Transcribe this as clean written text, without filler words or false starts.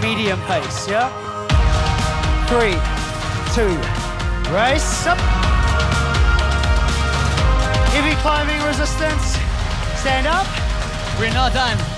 medium pace, yeah? 3, 2, race up. If you're climbing resistance, stand up. We're not done.